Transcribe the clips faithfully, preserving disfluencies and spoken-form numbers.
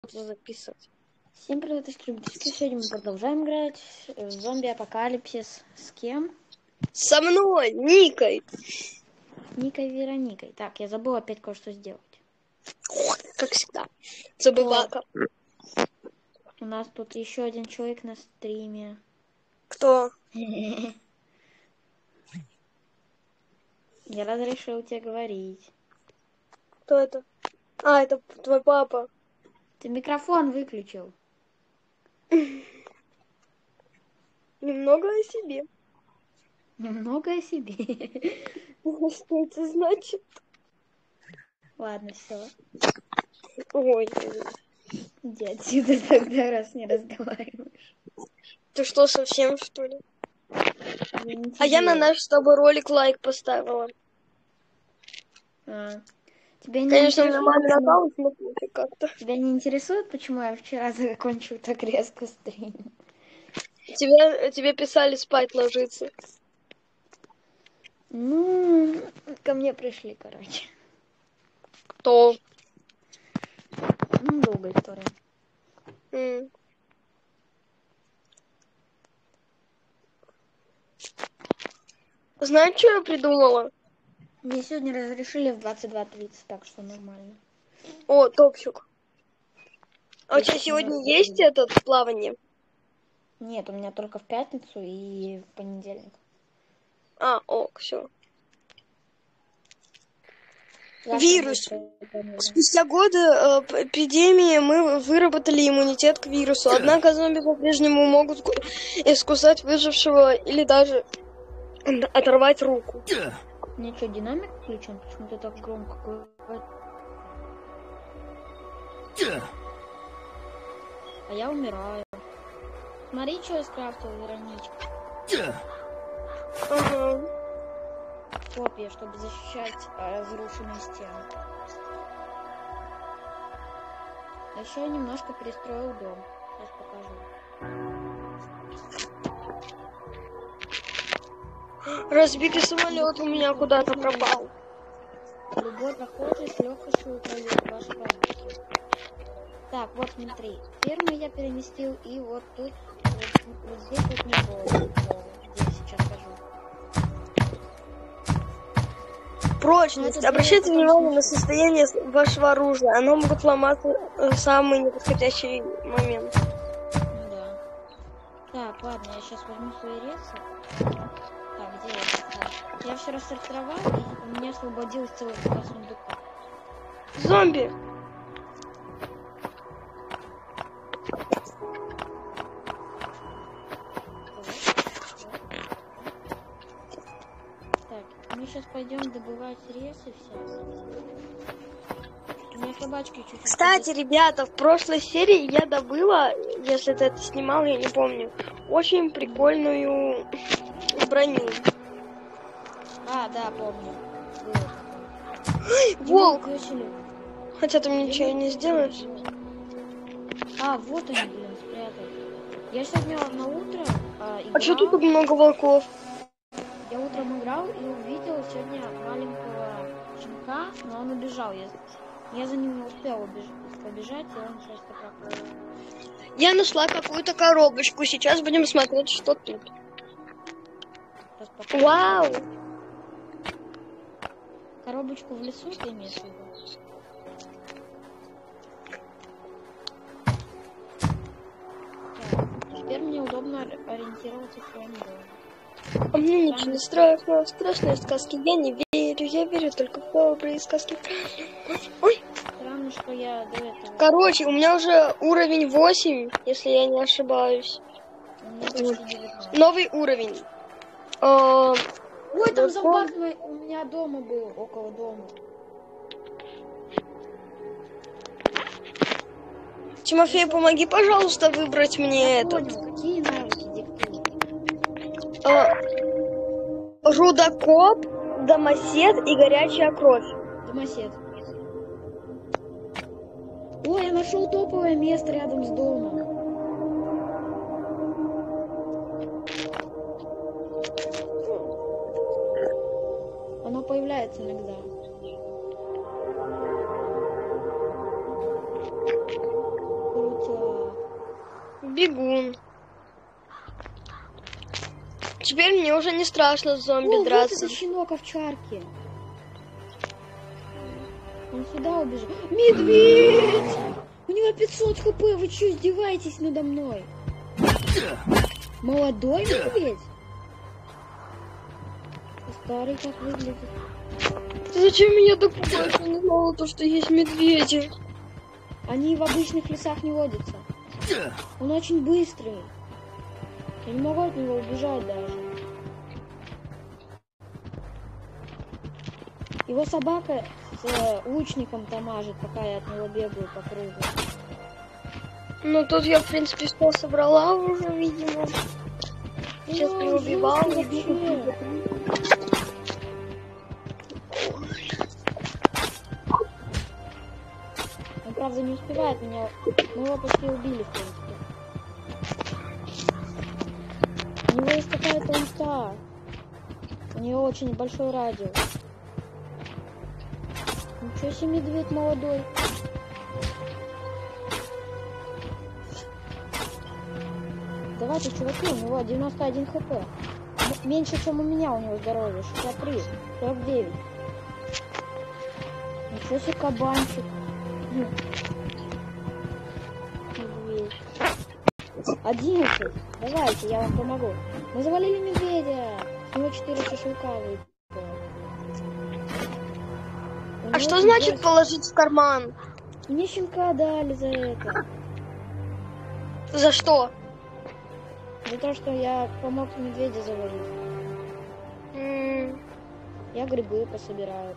записывать. Всем привет, любители. Сегодня мы продолжаем играть в зомби-апокалипсис. С кем? Со мной, Никой. Никой Вероникой. Так, я забыла опять кое-что сделать. Как всегда. Забывака. У нас тут еще один человек на стриме. Кто? Я разрешил тебе говорить. Кто это? А, это твой папа. Ты микрофон выключил. Немного о себе. Немного о себе. Что это значит? Ладно, все. Ой. Иди отсюда тогда, раз не разговариваешь. Ты что, совсем, что ли? Я не а я на тебе. наш с тобой ролик лайк поставила. А. Тебя не Конечно, у меня интересует, мамин почему... аккаунт, но как-то. Тебя не интересует, почему я вчера закончил так резко стрим? Тебе, тебе писали спать ложиться. Ну, ко мне пришли, короче. То. Ну, долгая история. М. Знаешь, что я придумала? Мне сегодня разрешили в двадцать два тридцать, так что нормально. О, топчик. А у тебя Если сегодня меня есть будет. этот плавание? Нет, у меня только в пятницу и в понедельник. А, ок, все. Завтра Вирус. будет. Спустя годы э, эпидемии мы выработали иммунитет к вирусу. Однако зомби по-прежнему могут искусать выжившего или даже оторвать руку. Мне что, динамик включен? Почему-то так громко говорит. А я умираю. Смотри, что я скрафтил, Вероничка. Ага. Копья, чтобы защищать э, разрушенные стены. А еще я немножко перестроил дом. Сейчас покажу. Разбитый самолет у меня куда-то пропал. Любой прохожий с легкостью управляет вашей подушки. Так, вот смотри. Ферму я переместил, и вот тут, вот, вот здесь вот не было. Где я сейчас хожу. Прочность. Обращайте внимание на состояние вашего оружия. Оно может ломаться в самый неподходящий момент. Ну да. Так, ладно, я сейчас возьму свои рельсы. Так, где я? Я все рассортировал, и у меня освободилось целых два сундука. Зомби! Так, мы сейчас пойдем добывать рельсы все. У меня собачки чуть-чуть. Кстати, ребята, в прошлой серии я добыла, если ты это снимал, я не помню, очень прикольную броню. А, да, помню. Волк! Хотя ты мне ничего не сделаешь. А, вот они, блин, спрятали. Я сегодня на утро а, играл. А что тут так много волков? Я утром играл и увидел сегодня маленького щенка, но он убежал. Я, я за ним не успел убежать, побежать, и он сейчас пропал. Я нашла какую-то коробочку. Сейчас будем смотреть, что тут. Вау! Коробочку в лесу ты имеешь в виду? Теперь мне удобно ориентироваться в своем доме. А мне ничего не страшно. В страшные сказки я не верю. Я верю только в добрые сказки. Ой! Странно, что я до этого... Короче, у меня уже уровень восемь, если я не ошибаюсь. Новый уровень. А... Ой, там зомбак у меня дома был, около дома. Тимофей, помоги, пожалуйста, выбрать мне я этот. Понял, какие навыки диктуют? А... Рудокоп, домосед и горячая кровь. Домосед. Ой, я нашел топовое место рядом с домом. Оно появляется иногда. Бегун. Теперь мне уже не страшно с зомби О, драться. вот это щенок овчарки. Он сюда убежал. Медведь! У него пятьсот хп, вы что, издеваетесь надо мной? Молодой медведь? Старый как выглядит. Ты зачем меня так пугаешь? Я не знала то, что есть медведи. Они в обычных лесах не водятся. Он очень быстрый. Я не могу от него убежать даже. Его собака с э, лучником тамажит, пока я от него бегаю по кругу. Ну тут я, в принципе, что собрала уже, видимо. Сейчас Ой, переубивала. жестко вообще. Он, правда, не успевает меня. Мы его почти убили, в принципе. У него есть какая-то ульта. У нее очень большой радиус. Ничего себе, медведь молодой. Давайте, чуваки, у него девяносто один хп. Меньше, чем у меня у него здоровье. шестьдесят три, сорок девять. Ничего себе, кабанчик. Медведь. одиннадцать. Давайте, я вам помогу. Мы завалили медведя. С него четыре шашлыка выпало. А что значит положить в карман? Мне щенка дали за это. За что? За то, что я помог медведя завалить. М. Я грибы пособираю.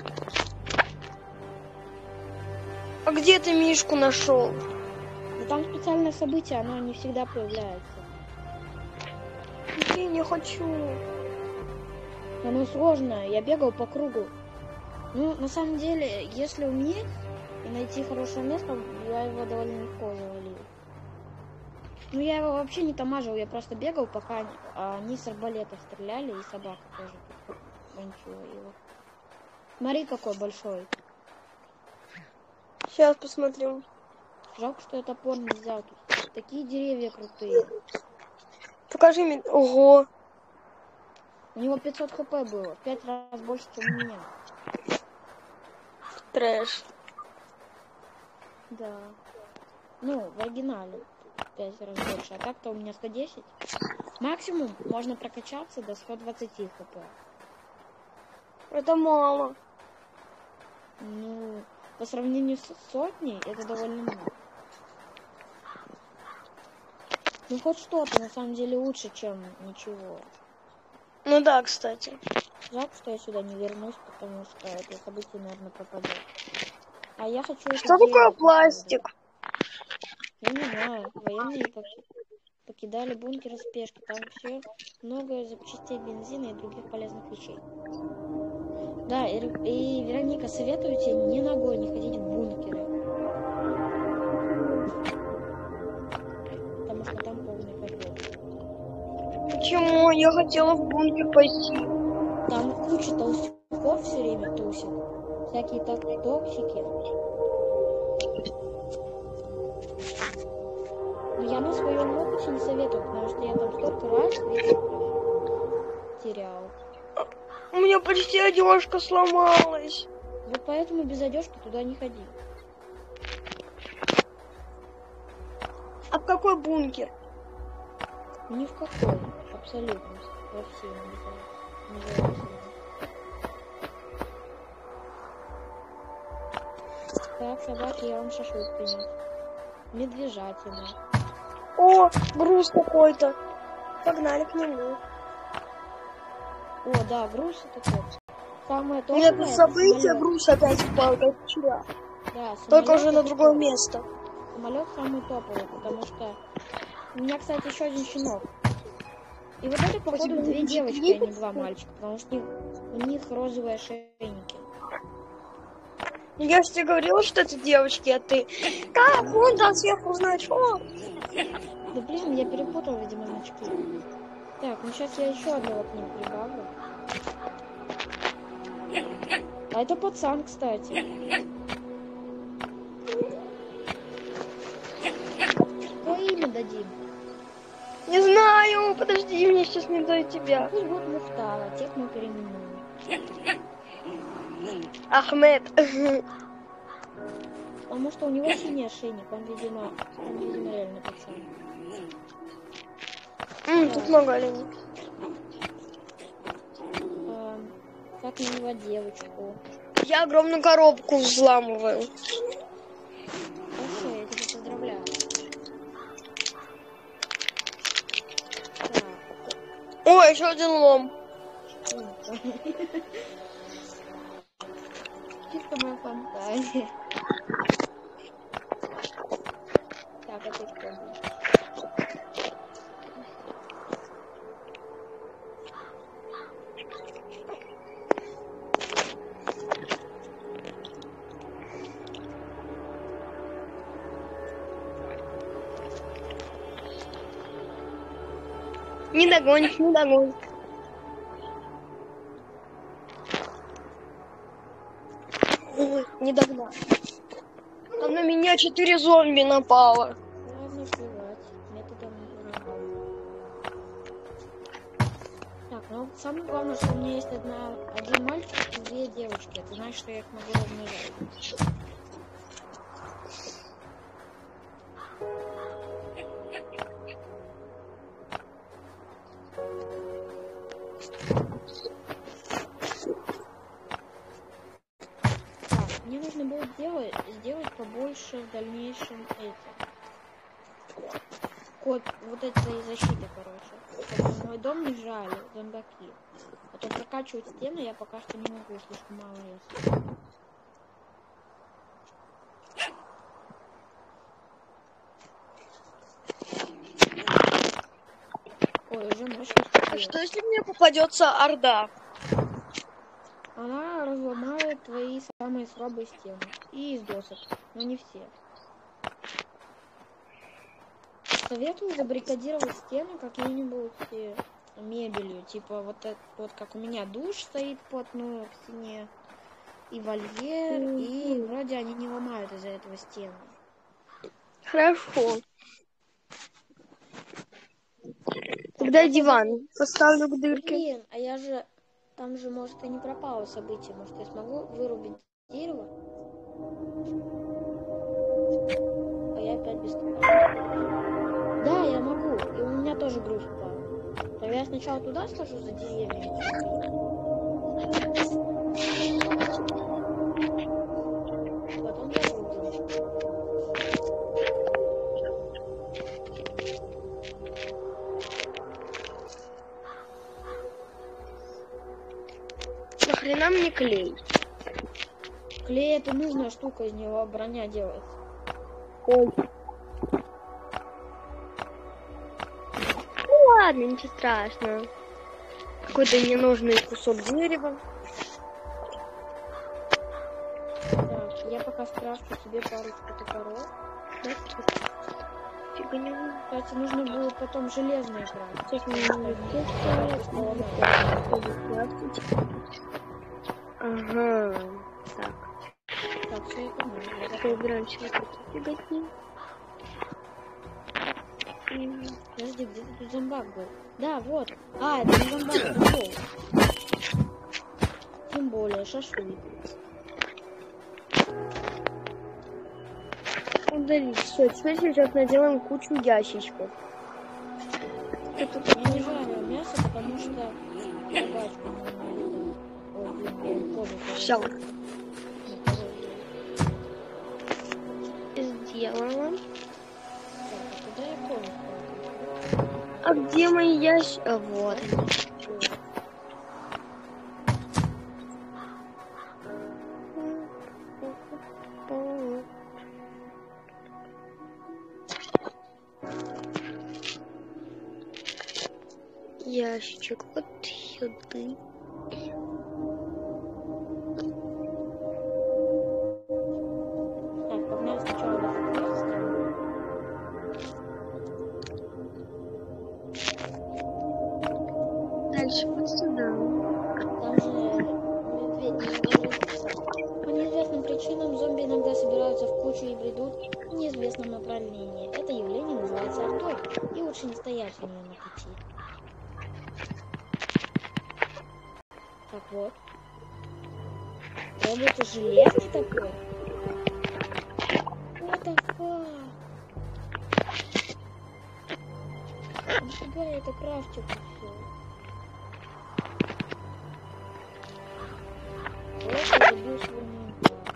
А где ты Мишку нашел? Но там специальное событие, оно не всегда появляется. Я не хочу. Оно сложное, я бегал по кругу. Ну, на самом деле, если уметь и найти хорошее место, я его довольно легко завалил. Ну, я его вообще не тамажил, я просто бегал, пока они с арбалетов стреляли, и собака тоже вончила его. Смотри, какой большой. Сейчас посмотрю. Жалко, что я топор не взял. Тут такие деревья крутые. Покажи мне. Ого. У него пятьсот хп было, в пять раз больше, чем у меня. Трэш. Да. Ну, в оригинале пять раз больше, а так-то у меня сто десять. Максимум можно прокачаться до ста двадцати хп. Это мало. Ну, по сравнению с сотней, это довольно мало. Ну, хоть что-то, на самом деле, лучше, чем ничего. Ну да, кстати. Жалко, что я сюда не вернусь, потому что это событие, наверное, пропадет. А я хочу... Что такое пластик? Я не знаю. Военные пок... покидали бункер в спешке. Там все много запчастей бензина и других полезных вещей. Да, и, и Вероника, советую тебе ни ногой не ходить в бункеры. Потому что там полный капец. Почему? Я хотела в бункер пойти. Там куча толстяков все время тусит. Всякие так токсики. Но я на своем опыте не советую, потому что я там столько раз терял. У меня почти одежка сломалась. Вот поэтому без одежки туда не ходи. А в какой бункер? Ни в какой. Абсолютно. Во все. Независимо. Так, собаки, я вам шашлык принес. Медвежатина. О, груз какой-то. Погнали к нему. О, да, груз это тот. Самое У меня тут топовое событие, груз опять упал, как вчера. Да, Только уже на это другое топ. место. Самолет самый топовый, потому что у меня, кстати, еще один щенок. И вот это, походу, тебя две не девочки, а не видно? два мальчика, потому что у них розовые ошейники. Я же тебе говорила, что это девочки, а ты... Как? Вон там сверху значок. Да блин, я перепутал, видимо, значки. Так, ну сейчас я еще одного к ним прибавлю. А это пацан, кстати. Что имя дадим? Не знаю, подожди, мне сейчас не до тебя. Пусть будет Мухтара, тех мы переименуем. Ахмед. Потому что у него синий ошейник, он, видимо, он, видимо, реально пацан. М, тут много оленей. А, как назвать девочку? Я огромную коробку взламываю. Хорошо, я тебя поздравляю. Так. О, еще один лом. Чисто моя фантазия. Так, это что? Не догонишь, не догонишь. Ой, не догнал. Там на меня четыре зомби напало. Ладно, плевать. Методом ураганов. Так, ну самое главное, что у меня есть одна, один мальчик и две девочки. Это значит, что я их могу размножать. Так, мне нужно будет сделать, сделать побольше в дальнейшем этих. Код вот этой защиты, короче. Чтобы мой дом не жали зомбаки. А то прокачивать стены я пока что не могу, слишком мало леса. Ой, уже мощно. А что если мне попадется орда? Она разломает твои самые слабые стены. И из досок, но не все. Советую забаррикадировать стены какой-нибудь э, мебелью. Типа вот, это, вот как у меня душ стоит вплотную к стене. И вольер. Mm-hmm. И вроде они не ломают из-за этого стены. Хорошо. Тогда так, диван могу... поставлю к дырке. Блин, а я же... Там же, может, и не пропало событие. Может, я смогу вырубить дерево? А я опять без топора. Да, я могу. И у меня тоже груз упал. То я сначала туда схожу за деревьями. Потом за грузом. Нахрена мне клей? Клей — это нужная штука, из него броня делается. Ой. Ну ладно, ничего страшного. Какой-то ненужный кусок дерева. Так, я пока скрафчу себе парочку топоров. Фига не знаю. Кстати, нужно будет потом железные крафтить. Сейчас мне Ага. Так. Так, все это нужно. Поиграем сейчас. Фиготни. Подожди, где тут зомбак был? Да, вот. А, это не зомбак, это волк. Тем более, шашлык. Удалить. Все, теперь сейчас наделаем кучу ящичков. Я не жарю мясо, потому что собачку не еду. Ой, блин, кожу. Все. Сделала. Куда я кожу? А где мои ящики? А, вот. Ящичек вот сюда. Так, погнали сначала до фотографии. Дальше вот сюда. Там же медведь не По неизвестным причинам зомби иногда собираются в кучу и бредут в неизвестном направлении. Это явление называется занимается артой, и лучше не стоять у нее на пути. Так вот. Робот железный такой. What the fuck? Нифига я это крафтил все. Вот я забил свой инвентарь.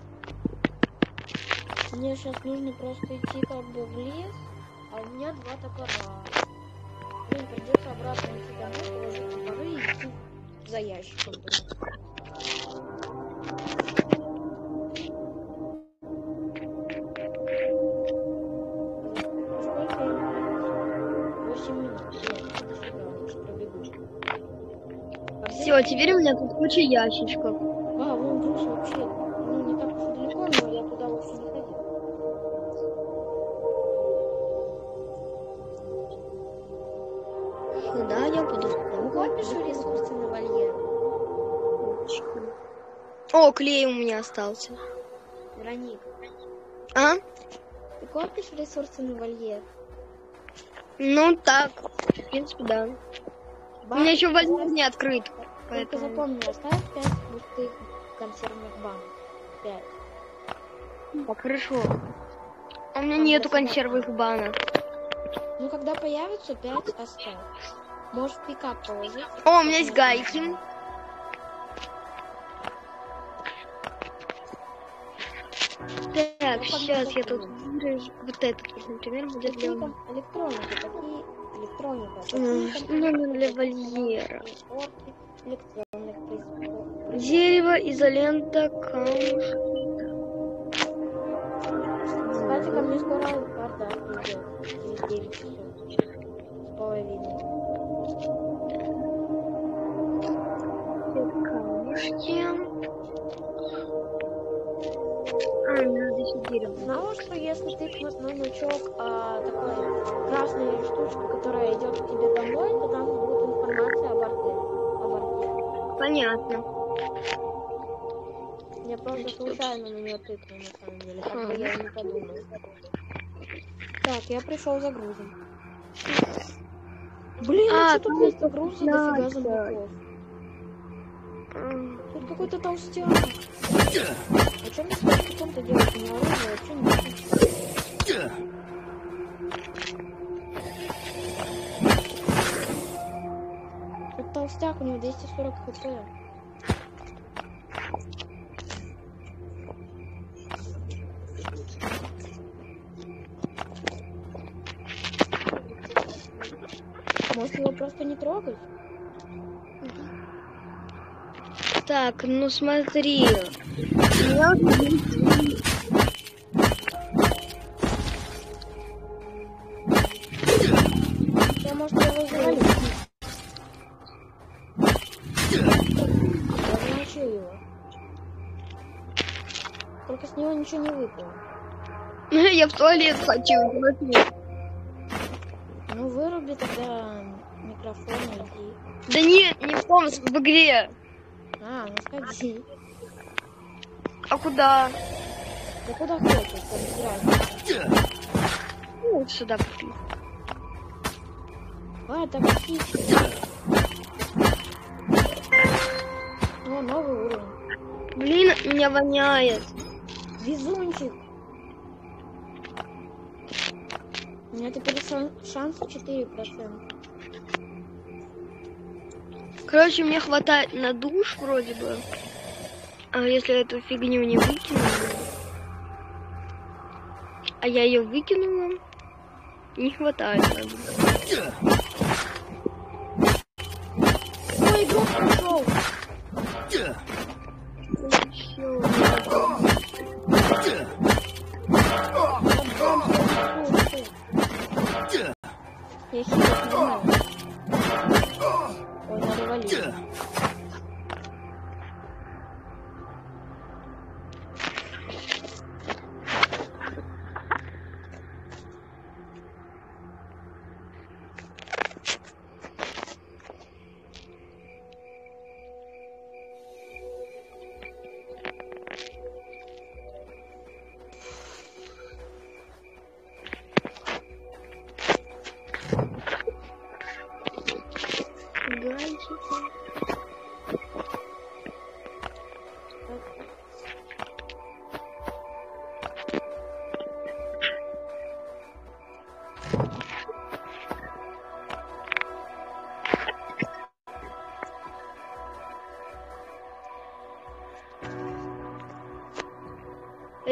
Мне сейчас нужно просто идти как бы в лес, а у меня два топора. Блин, придется обратно идти домой, положить топоры и идти за ящиком. Все, теперь у меня тут куча ящичков. А, вон груз вообще, ну не так уж и далеко, но я туда вообще не ходил. Куда я буду? Копишь ресурсы на вольер? О, клей у меня остался. Вероник, А? ты копишь ресурсы на вольер? Ну так, в принципе, да. У меня еще вольер не открыт. Только Поэтому... запомни, оставь пять пустых консервных банок. Пять. Так, хорошо. А у меня Там нету для себя. консервных банок. Ну, когда появится, пять оставь. Можешь в пикап положить. О, у меня есть гайки. Так, сейчас я тут вот этот, например, будет Какие для... там электроники? Какие электроника? М, Какие там номер для вольера. приборки, электронных приборов? Дерево, изолента, камушки. Кстати, ко мне скоро карта придет. Через девять часов. С половиной. Камушки. А, мне надо еще дерево. Знала, что если тыкнуть на значок а, такой красной штучки, которая идет к тебе домой, то там будет информация об арте. Об арте. Понятно. Я просто случайно на нее тыкну, на самом деле. Так бы я и не подумала. Так, я пришел за грузом. Блин, А, а что тут вместо груза дофига зомбаков? М, Тут какой-то толстяк. А что мне с толстяком-то делать? Не оружие, вообще не. Тут толстяк, у него двести сорок хп. Может его просто не трогать? Так, ну смотри. У меня вот есть- Я, может, его завалю. Я замочил его. Только с него ничего не выпало. Я в туалет хочу, смотри. Ну выруби тогда микрофон и иди. Да нет, не в том, в игре. А, ну сходи. А куда? Да куда хочешь, разбирайся. Ну, вот сюда купи. А, так птичка. О, новый уровень. Блин, меня воняет. Везунчик. У меня теперь шан- шанс четыре процента. Короче, мне хватает на душ вроде бы. А если эту фигню не выкину? А я ее выкинула. Не хватает на душ. Ой, игрок пришел. Я хилить нормально. Ой, надо валить.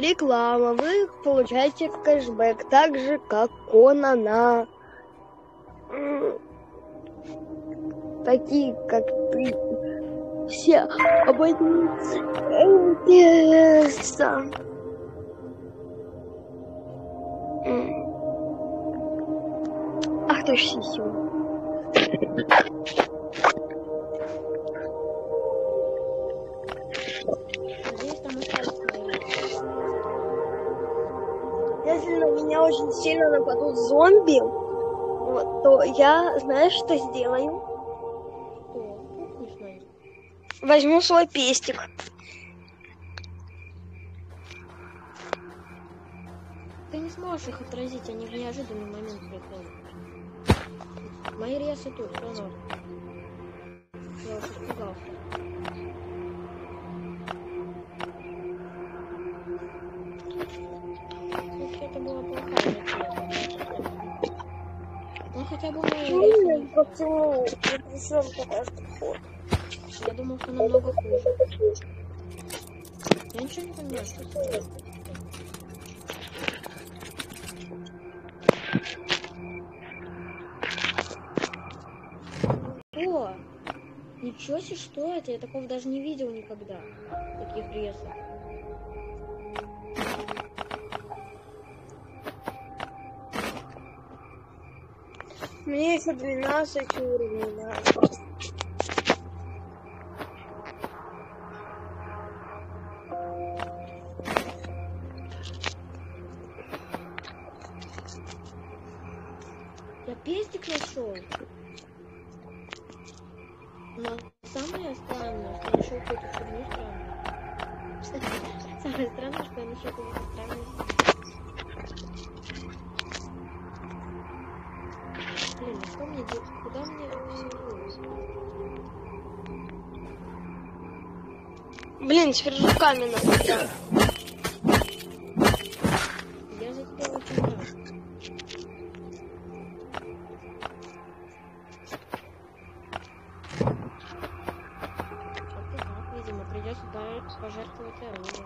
реклама. Вы получаете кэшбэк, так же, как Кона на м, такие, как ты. Все абоненты. Ах ты ж сисю. Здесь там остались мои. Если на меня очень сильно нападут зомби, вот, то я, знаешь, что сделаю? Что? Пухнешь на них? Возьму свой пестик. Ты не сможешь их отразить, они в неожиданный момент приходят. Мои ресы тут, пожалуйста. Я уж испугался. Вообще-то была плохая затея. Ну хотя бы мои ресы. Почему? Я думал, что намного хуже. Я ничего не понимаю, что это. О! Ничего себе, что это? Я такого даже не видел никогда. Таких ресов. Мне еще двенадцать уровней надо. Я пестик нашел. Но самое странное, что я нашел какую-то фигню странную. Самое странное, что я нашел какую-то странную. Блин, а что мне делать? Куда мне Блин, с вержуками надо. Я за тебя очень рад. Вот и так, видимо, придется пожертвовать оружием.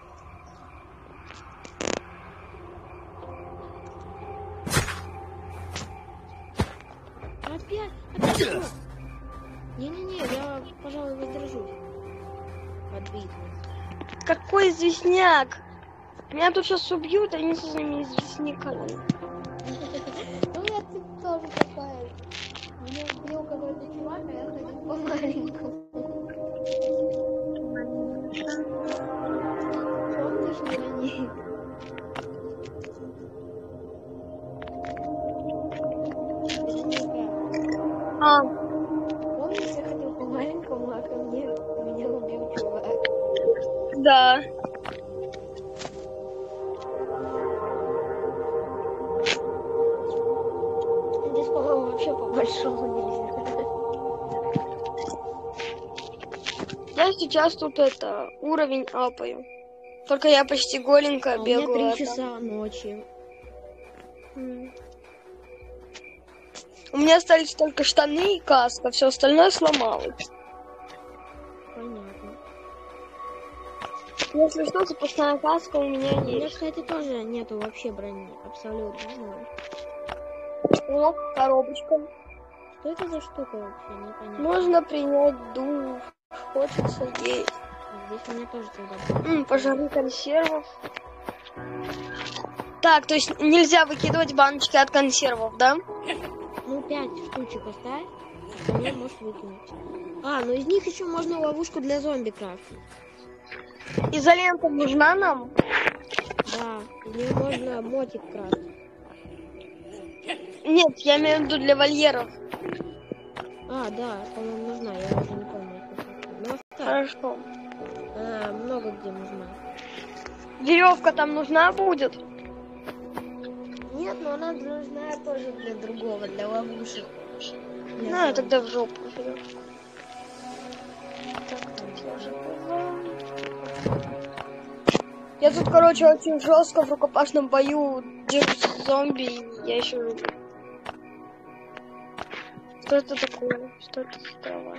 Опять? Опять? Не-не-не, я, пожалуй, воздержусь от битвы. Какой известняк? Меня тут сейчас убьют, они со своими известняками. Ну, я тут тоже такая. Меня убил какой-то чувак, а я ходил по-маленькому. Помнишь, Леонид? А, Помнишь, я ходил по-маленькому, а ко мне меня убил чувак? да. Здесь, по-моему, вообще по-большому нельзя. Я сейчас тут это, уровень апаю. Только я почти голенькая А у меня бегаю. три часа ночи. М. У меня остались только штаны и каска, все остальное сломалось. Понятно. Если что, запасная каска у меня У меня, есть. кстати, тоже нету вообще брони. Абсолютно ноль. О, коробочка. Что это за штука вообще? Непонятно. Можно принять дух. Хочется есть. А здесь у меня тоже тогда... М, пожары консервов. Так, то есть нельзя выкидывать баночки от консервов, да? Ну, пять штучек оставь, остальное можешь выкинуть. А, ну из них еще можно ловушку для зомби крафтить. Изолента нужна нам? Да, из нее можно мотик крафтить. Нет, я имею в виду для вольеров. А, да, по-моему, нужна, я уже не помню. Ну, оставь. Хорошо. А, много где нужна. Веревка там нужна будет? Нет, но она нужна тоже для другого, для ловушек. Для Ну, зомби. тогда в жопу веревку. Так, там я же была. Я тут, короче, очень жестко в рукопашном бою дерусь с зомби, и я еще живу. Что это такое? Что это за трава?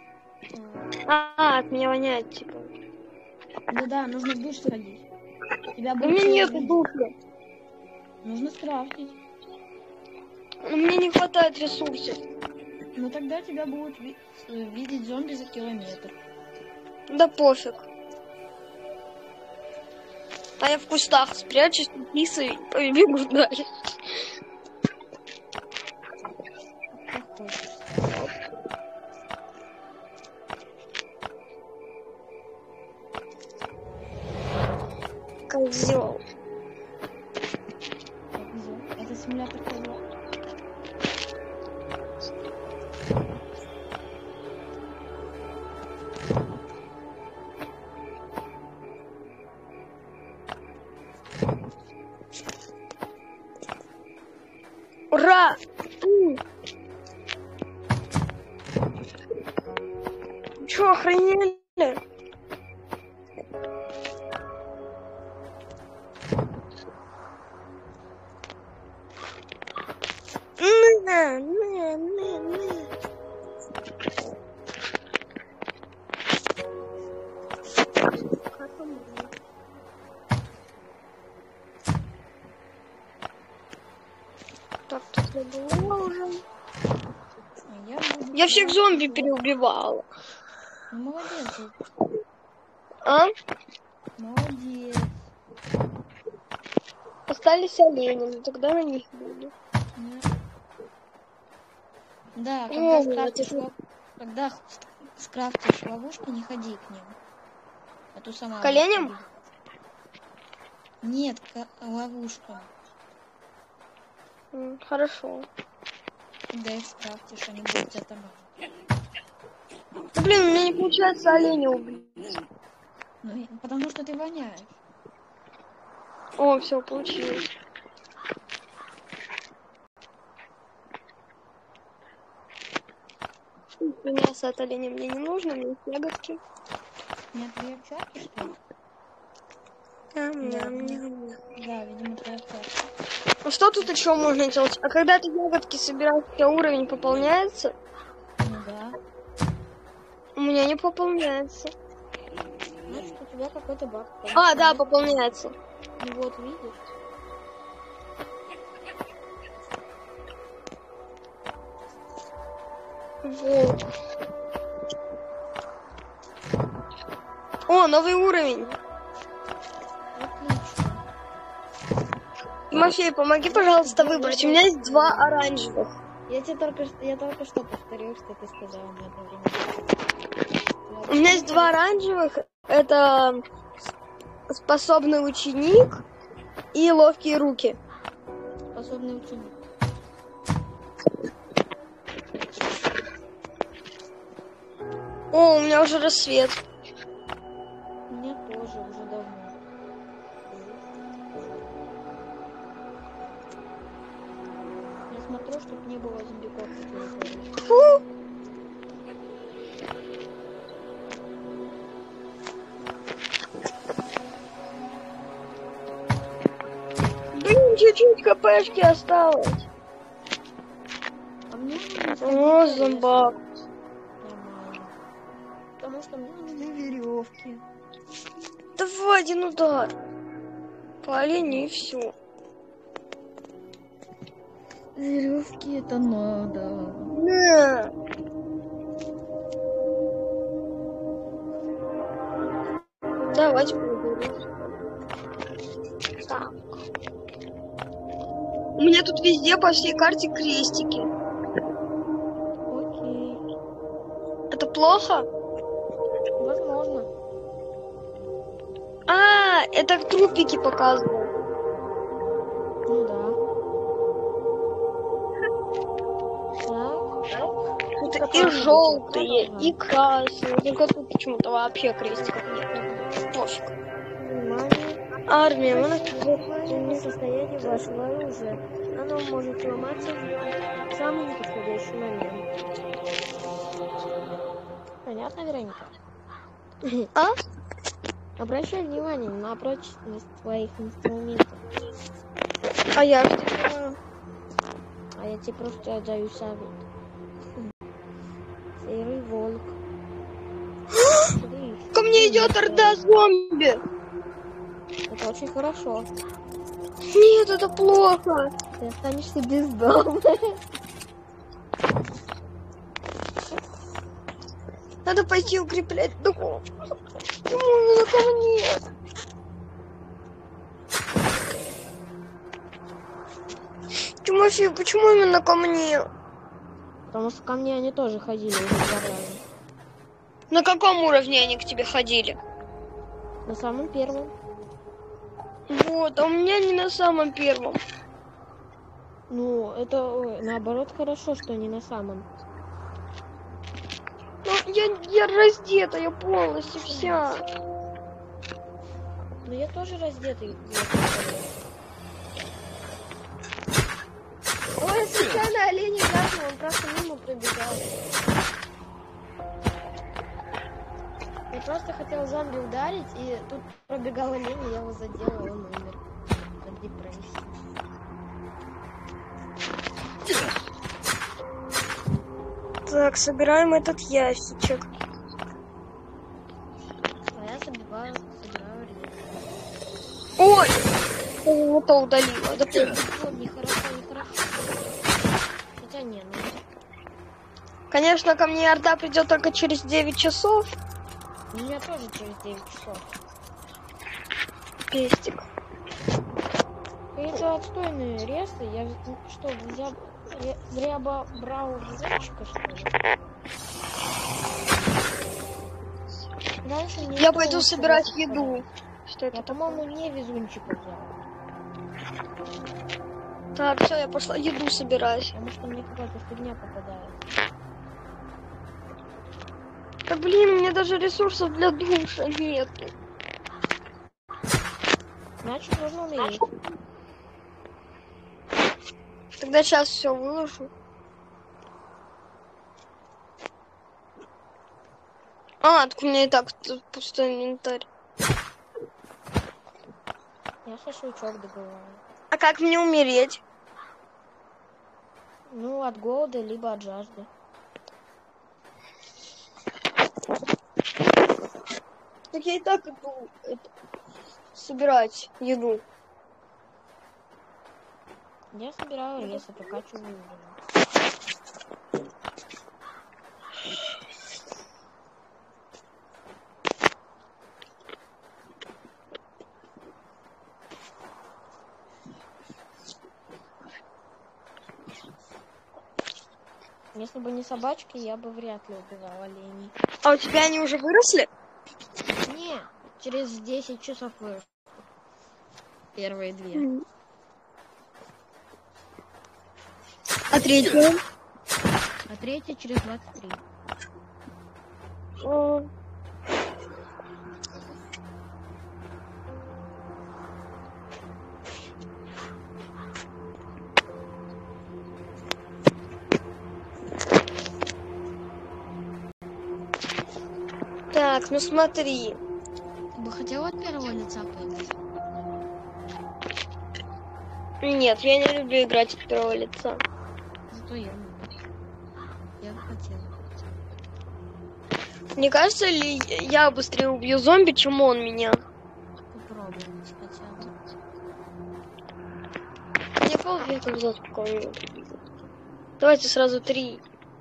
А, от меня воняет, типа. Да-да, нужно в душ сходить. Тебя У будет меня нет видеть. духа. Нужно скрафтить. Мне не хватает ресурсов. Ну тогда тебя будут ви- э, видеть зомби за километр. Да пофиг. А я в кустах спрячусь, писаю и бегу дальше. Как хочешь. Козел. Как везёт. Это симулятор козла. Ура! М. Чё, охренели? На, на, на, на. Так, тут я была уже. А я буду Я всех крафтить зомби вот. переубивала. Ну, молодец, Зуб. А? Молодец. Остались олени, но тогда на них буду. Нет. Да, когда О, скрафтишь, это- лов- когда х- скрафтишь ловушки, не ходи к ним. А то сама К оленям? будешь победить. Нет, к ловушкам. М, Хорошо. Когда их скрафтишь, они будут тебя там. Ну, блин, у меня не получается оленя убить. Ну, и- потому что ты воняешь. О, все, получилось. Мясо от оленя мне не нужно, мне ягодки. Нет, твои овчарки, что ли? Ням-ням-ням. Да, видимо, твои овчарки. Ну что тут еще можно делать? А когда ты ягодки собираешь, у тебя уровень пополняется? Ну да. У меня не пополняется. Значит, у тебя какой-то баг. А, да, пополняется. Ну вот, видишь? Вот. О, новый уровень. Отлично. Тимофей, помоги, пожалуйста, выбрать. У меня есть два оранжевых. Я тебе только что, я только что повторю, что ты сказала мне одновременно. У меня есть два оранжевых. Это способный ученик и ловкие руки. Способный ученик. О, у меня уже рассвет. У меня тоже уже давно. Я смотрю, чтобы не было зомбиков. Фу. Блин, чуть-чуть КПшки осталось. А мне нужно О, сходить зомбак. нормально. Потому что мне нужны веревки. Давай один удар. По оленю и все. Веревки это надо. На. Давайте пробуем. Так. У меня тут везде по всей карте крестики. Окей. Это плохо? Возможно. А, это трупики показывают. Ну да. Так. Тут Как и вам желтые, будет? и красные. Только тут почему-то вообще крестиков нет. Пофиг. Внимание. Армия, мы В состоянии вашего оружия. Оно может сломаться в самый неподходящий момент. Понятно, Вероника? А? Обращай внимание на прочность твоих инструментов. А я что делаю? А я тебе просто даю совет. Серый волк. Ко мне идет орда зомби. Это очень хорошо. Нет, это плохо. Ты останешься без дома. Надо пойти укреплять дом. Почему именно ко мне? Тимофей, почему именно ко мне? Потому что ко мне они тоже ходили уже два раза. На каком уровне они к тебе ходили? На самом первом. Вот, а у меня не на самом первом. Ну, это ой, наоборот хорошо, что не на самом. Ну, я, я раздета, я полностью вся. Ну, я тоже раздетый. Ой, случайно олень грязный, он просто мимо пробегал. Я просто хотел зомби ударить, и тут пробегал олень, и я его задел, и он умер от депрессии. Так, собираем этот ящичек. А я собираю, собираю рис. Ой! Это удалила. Да ты... Вот, нехорошо, нехорошо. Хотя не, ну... Конечно, ко мне орда придет только через девять часов. У меня тоже через девять часов. Пестик. Какие-то отстойные ресы. Я что, взял... Я зря бы брал везунчика, что ли? Раньше мне Я то пойду лучше собирать везунчика еду. брал. Что это Я, такое? по-моему, не везунчика взял. Так, все, я пошла еду собирать. Потому что мне какая-то фигня попадает. Да блин, у меня даже ресурсов для душа нет. Значит, нужно умереть. Тогда сейчас все выложу. А, так у меня и так тут пустой инвентарь. Я шашлычок добываю. А как мне умереть? Ну, от голода, либо от жажды. Так я и так иду это, собирать еду. Я собираю лес и покачиваю его. Если бы не собачки, я бы вряд ли убивал оленей. А у тебя они уже выросли? Не, через десять часов вырастут. Первые две. А третья? А третья через двадцать три. О. Так, ну смотри. Ты бы хотела от первого лица поиграть? Нет, я не люблю играть от первого лица. Зато я люблю. Я бы хотела. Не кажется ли я быстрее убью зомби, чем он меня? Попробовать хотя бы. Мне полвека назад, пока он меня убил. Давайте сразу три.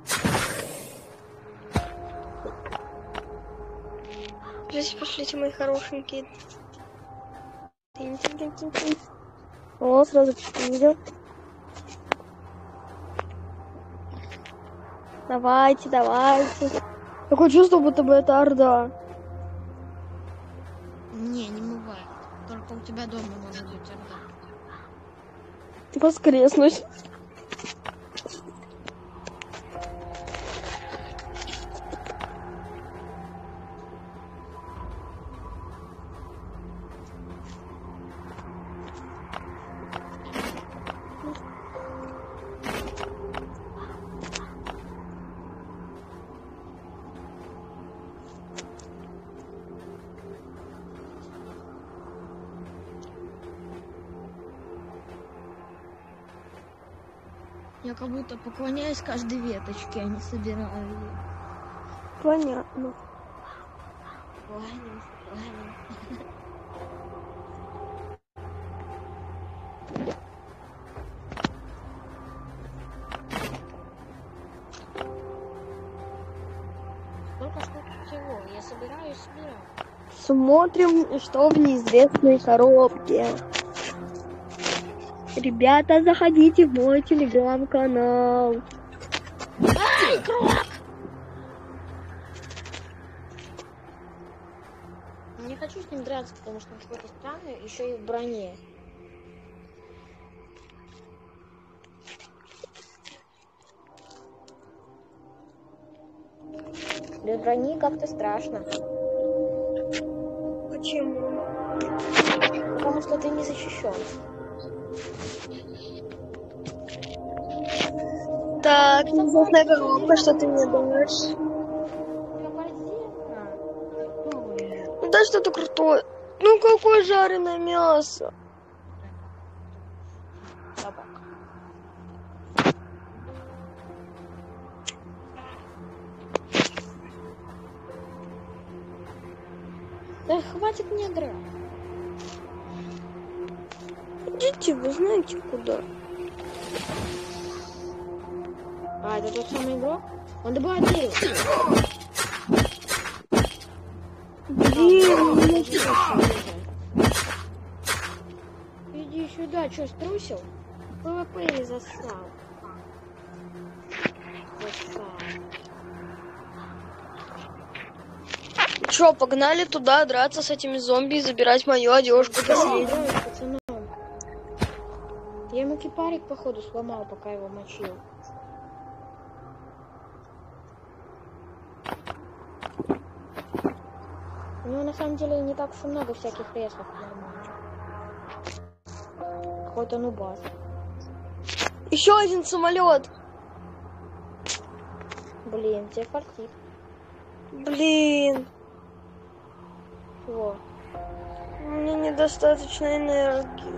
Здесь пошлите, мои хорошенькие. Тин-тин-тин-тин-тин. О, сразу четыре. Давайте, давайте. Такое чувство, будто бы это орда. Не, не бывает. Только у тебя дома может быть орда. Воскреснуть. Я как будто поклоняюсь каждой веточке, а не собираю ее. Понятно. Кланяюсь, кланяюсь. собираю, собираю. Смотрим, что в неизвестной коробке. Ребята, заходите в мой телеграм-канал. Ай, крот! Не хочу с ним драться, потому что он какой-то странный, еще и в броне. Без брони как-то страшно. Почему? Потому что ты не защищен. Так, неизвестная коробка, что ты мне даешь? Ну да, что-то крутое. Ну какое жареное мясо? Собака. Да хватит мне драть. Идите, вы знаете куда. А, это тот самый игрок? Он добывает дерево. Блин, иди сюда, что, струсил? ПВП или засал? Засал. Чё, погнали туда драться с этими зомби и забирать мою одежку последнюю. Пацаном. Я ему кипарик, походу, сломал, пока его мочил. У него на самом деле не так уж и много всяких ресов. Какой-то нубас. Еще один самолет. Блин, тебе фартит. Блин, Чего? у меня недостаточно энергии.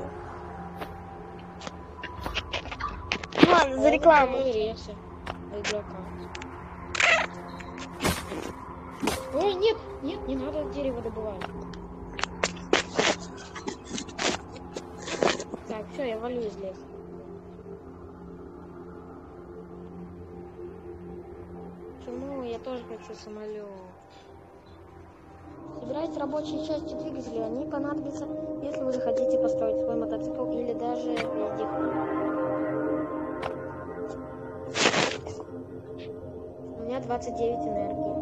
Ладно, за рекламу. Ресы у игрока. Ой, нет, нет, не надо дерево добывать. Так, все, я валю из леса. Почему? Я тоже хочу самолет. Собирайте рабочие части двигателя. Они понадобятся, если вы захотите построить свой мотоцикл или даже велосипед. У меня двадцать девять энергии.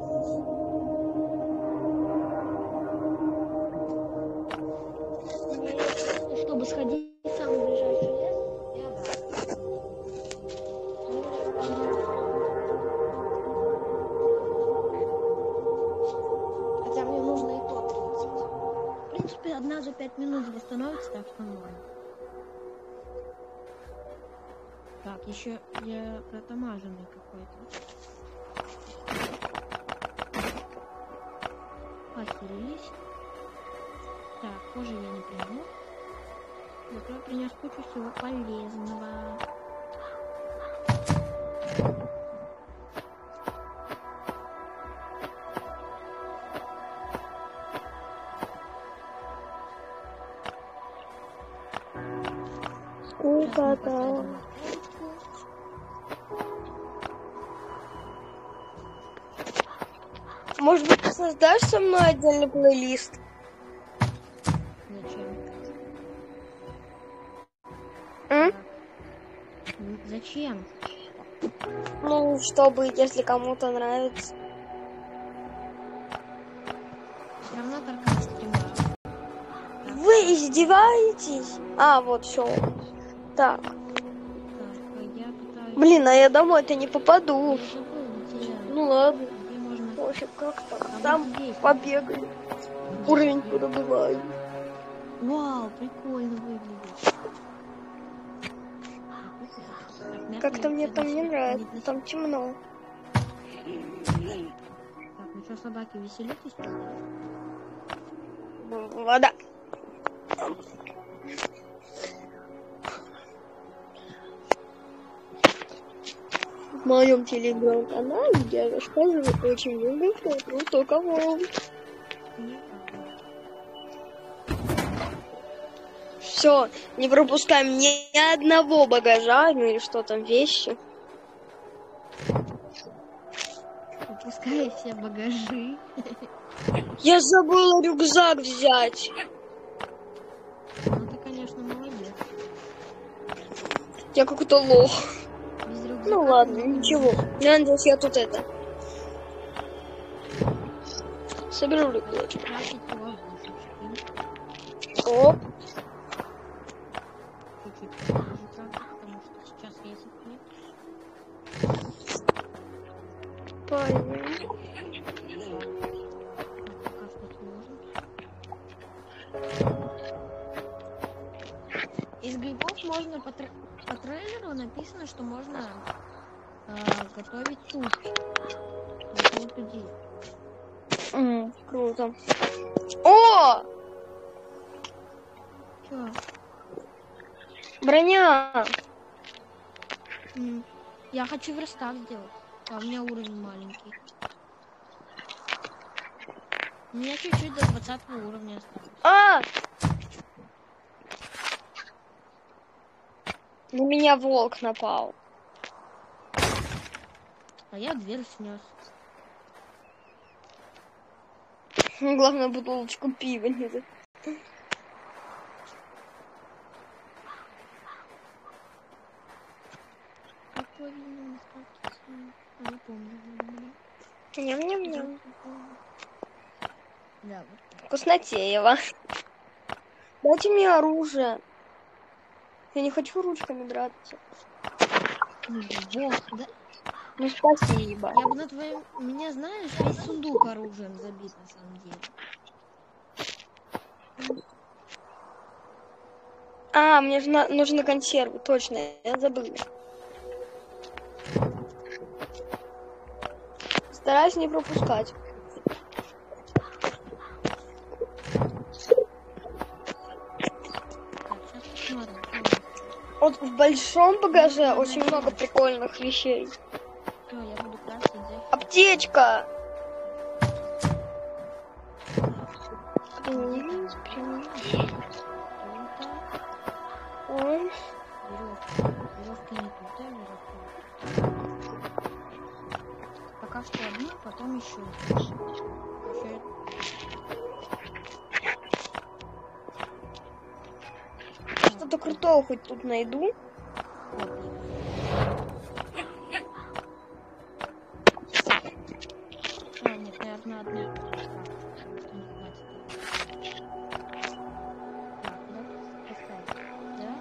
Чтобы сходить в самый ближайший лес, я да. Хотя мне нужно и то тридцать. В принципе, одна за пять минут восстановится, так что можно. Так, еще я протамаженный какой-то. Поселились. Так, кожи я не приму. Зато я принес кучу всего полезного. Сколько-то. Может быть, ты создашь со мной отдельный плейлист? Зачем? М? Зачем? Ну, чтобы, если кому-то нравится. Все равно только стримаю. Вы издеваетесь? А, вот все. Так. Так, я пытаюсь... Блин, а я домой-то не попаду. Я забыл, где... Ну ладно. Где можно... Пофиг, как так. А Там вот здесь. побегаю. Уровень подобываю. Вау, прикольно выглядит. Как-то мне там не нравится. Там темно. Так, ну что, собаки, веселитесь? Вода. В моем телеграм-канале я рассказываю очень много про то, кого. Все, не пропускаем ни одного багажа, ну или что там, вещи. Опускай все багажи. Я забыла рюкзак взять. Ну ты, конечно, молодец. Я какой-то лох. Без рюкзака Ну ты ладно, не ничего. можешь. Я надеюсь, я тут это. Соберу рюкзачек. Тратить воздушечки. Оп. Чуть-чуть попозже тратить, потому что сейчас весит нет. Понятно. Пока что сложно. Из грибов можно по, тр... по трейлеру написано, что можно э, готовить суп. Вот, вот иди. М, круто. О! Чё? Броня! М, Я хочу верстак сделать, а у меня уровень маленький. У меня чуть-чуть до двадцатого уровня осталось. А! На меня волк напал. А я дверь снес. Главное, бутылочку пива не за- Какой вино не помню. Ням-ням-ням. Да, вот. Вкуснотеево. Дайте мне оружие. Я не хочу ручками драться. Бог, да? Ну спасибо. Я бы на твоем... У меня, знаешь, весь сундук оружием забит на самом деле. А, мне же на- нужны консервы, точно, я забыла. Стараюсь не пропускать. Так, сейчас посмотрим. Вот в большом багаже очень много прикольных вещей. Все, я буду красить за... Аптечка! Принес, принес. Ой. Веревки. Веревки не тут, да, веревки? Пока что одну, потом еще. Еще... Что-то крутого хоть тут найду. А, нет, наверное, одна. Так, да? Поставь. Да?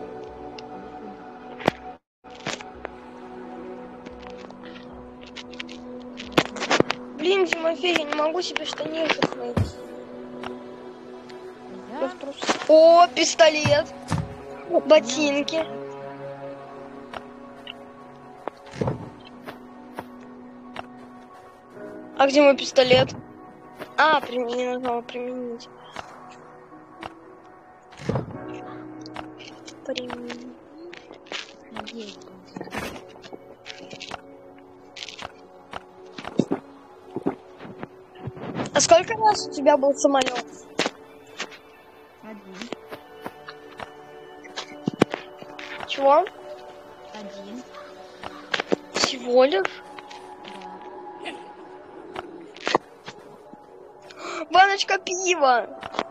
Блин, Тимофей, я не могу себе штанишек найти. Я Да? в трусах. О, пистолет. Ботинки. А где мой пистолет? А, при... не нажала применить. Применить. Надеюсь. А сколько раз у тебя был самолет? Один. Чего? Один. Всего лишь? Да. Баночка пива.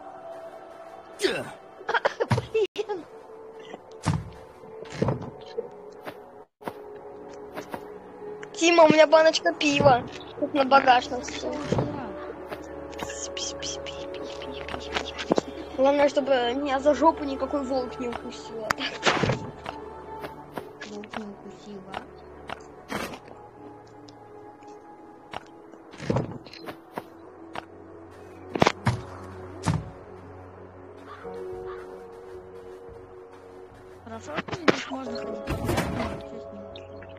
Тима, у меня баночка пива. Тут на багажном столе. Главное, чтобы меня за жопу никакой волк не укусил. Волк не укусил, а? Хорошо, что здесь можно ходить по грязи, но ничего с ним не делать.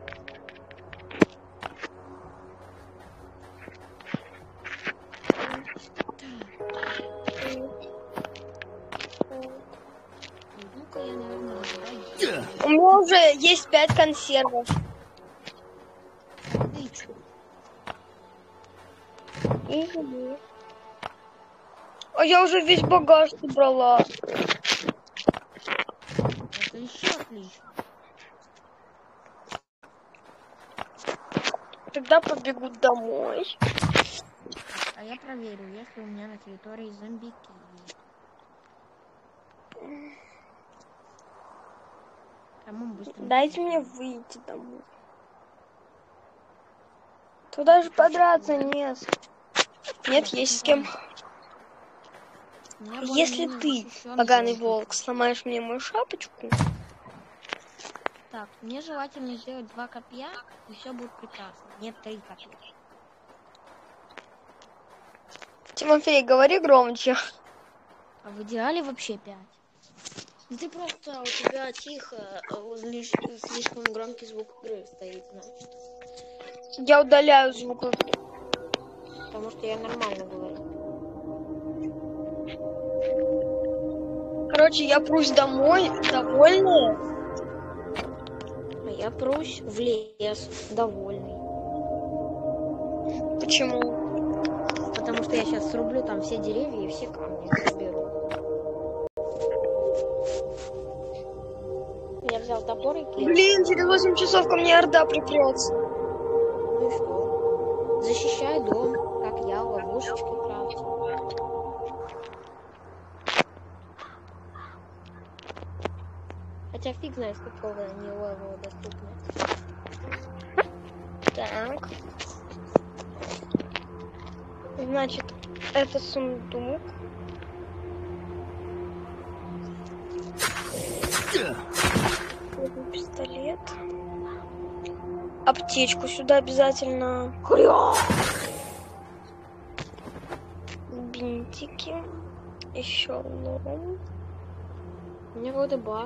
Иду-ка я, наверное, разбираю. У меня уже есть пять консервов. Ты чё? Угу. А я уже весь багаж собрала. Это еще отлично. тогда побегу домой. А я проверю, если у меня на территории зомбики. Кому быстро. Дайте мне выйти домой. Туда же подраться нет. Нет, есть с кем. Если ты, поганый волк, сломаешь мне мою шапочку... Так, мне желательно сделать два копья, и все будет прекрасно. Нет, три копья. Тимофей, говори громче. А в идеале вообще пять. Ты просто, у тебя тихо, лиш, слишком громкий звук игры стоит, значит. Я удаляю звук игры. Потому что я нормально говорю. Короче, я прусь домой, довольная. А я прусь в лес, довольный. Почему? Потому что я сейчас срублю там все деревья и все камни соберу. Я взял топор и клин. Блин, через восемь часов ко мне орда припрется. Ну и что? Защищай дом, как я, ловушечки крафтю. Хотя фиг знает, какого они левела доступны. Так. Значит, это сундук. Пистолет. Аптечку сюда обязательно. Бинтики. Еще лом. У меня вот и баг.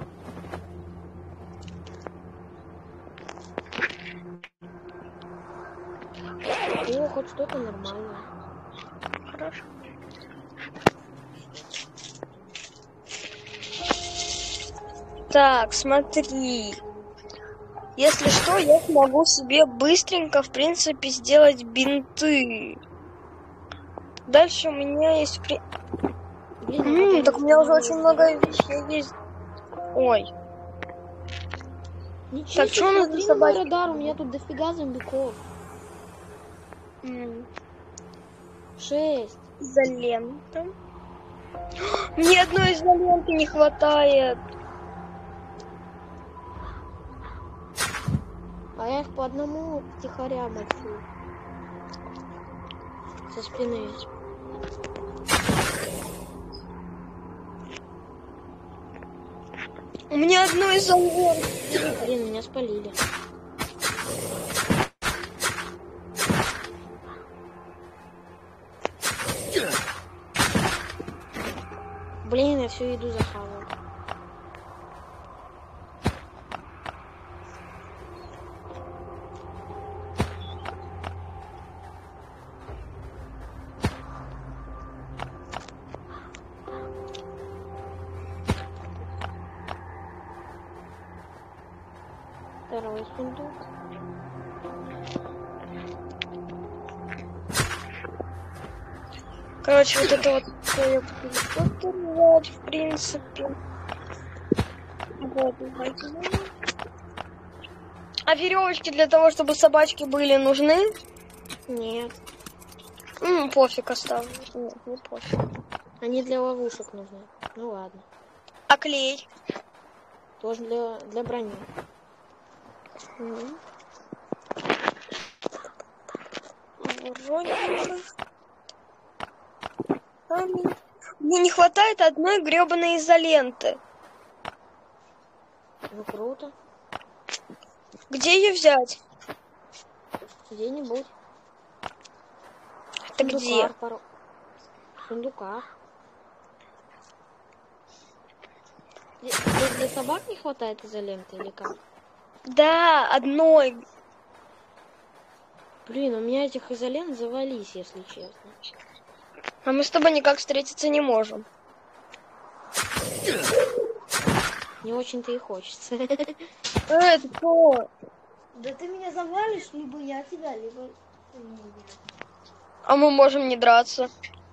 О, хоть что-то нормальное. Хорошо. Так, смотри. Если что, я смогу себе быстренько, в принципе, сделать бинты. Дальше у меня есть... При... Блин, М-м, так у меня уже очень много вещей есть. Ой. Ничего так, что у нас за собаки? Радар, у меня тут дофига зомбиков. М-м. Шесть. Изолента. Мне одной изоленты не хватает. А я их по одному втихаря мочу. Со спины. У меня одной изоленты. Блин, меня спалили. Блин, я всю еду захавал. Второй сундук. Короче, вот это вот я буду в принципе. Вот, возьму. А веревочки для того, чтобы собачки были, нужны? Нет. М, пофиг оставлю. Нет, не пофиг. Они для ловушек нужны. Ну ладно. А клей? Тоже для, для брони. Mm. Вроде бы. Мне не хватает одной гребаной изоленты. Ну круто. Где ее взять? Где-нибудь. Это где? Пару... В сундуках. Для, для собак не хватает изоленты или как? Да, одной. Блин, у меня этих изолент завались, если честно. А мы с тобой никак встретиться не можем. Не очень-то и хочется. Э, это кто? Да ты меня завалишь, либо я тебя, либо... А мы можем не драться.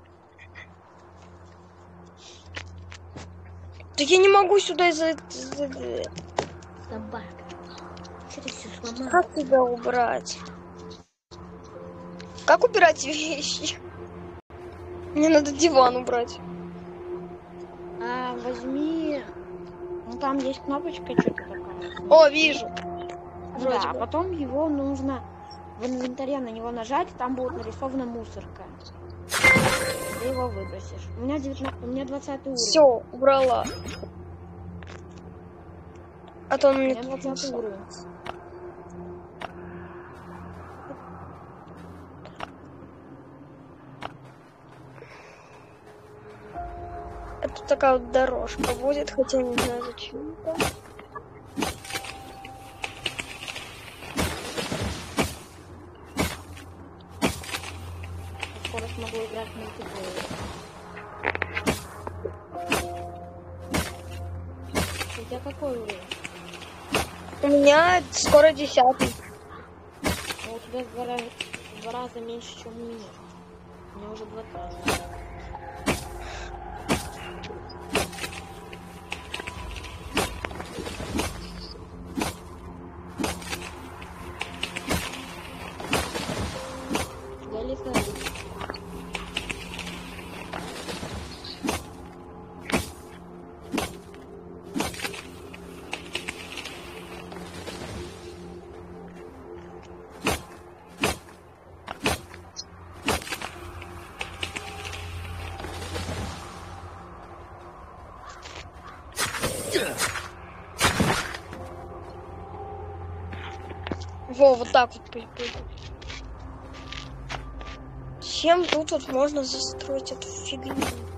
Да я не могу сюда из-за... Собака. Что ты все сломала? Как тебя убрать? Как убирать вещи? Мне надо диван убрать. А, возьми... Ну, там есть кнопочка, что-то такая. О, вижу. Да, а потом его нужно в инвентаре на него нажать, там будет нарисована мусорка. Ты его выбросишь. У меня девятнадцать, у меня двадцатый уровень. Все, убрала. А то он У мне меня двадцатый уровень. Это такая вот дорожка будет, хотя не знаю зачем. Скоро смогу играть в мультиплеер. У тебя какой уровень? У меня скоро десятый. А у тебя в два раза, в два раза меньше, чем у меня. У меня уже двадцать. Я летаю. Во, вот так вот будет. Чем тут вот можно застроить эту фигню?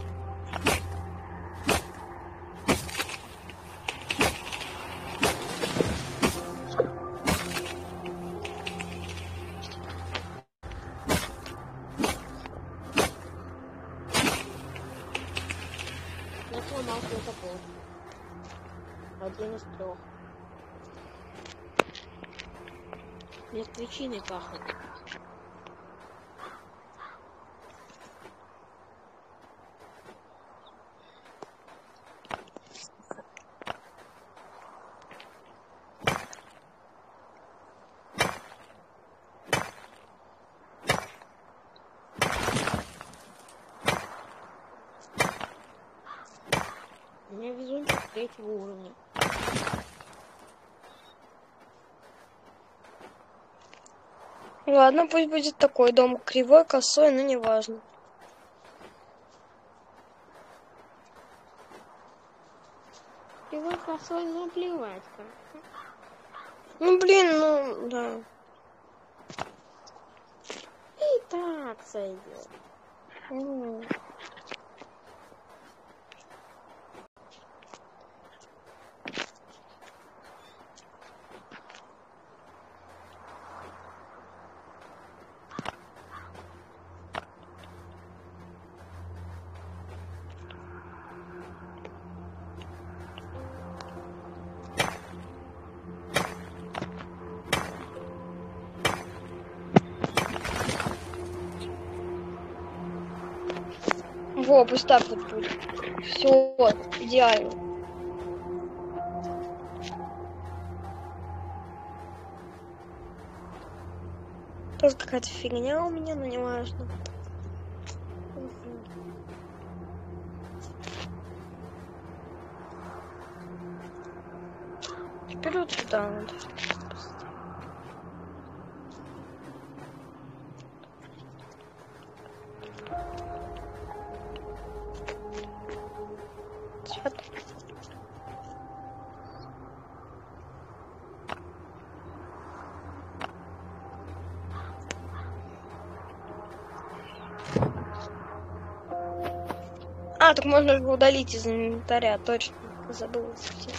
Я сломал свой топор. Один из трех. Нет причины пахнет. У меня везунчик третьего уровня. Ладно, пусть будет такой дом. Кривой, косой, но не важно. Кривой, косой, ну плевать как. Ну блин, ну да. И так сойдет. М. Во, пусть так вот будет. Все, идеально. Просто какая-то фигня у меня, но не важно. Теперь вот сюда надо. Цвет. А, так можно же удалить из инвентаря, точно. Забыла совсем.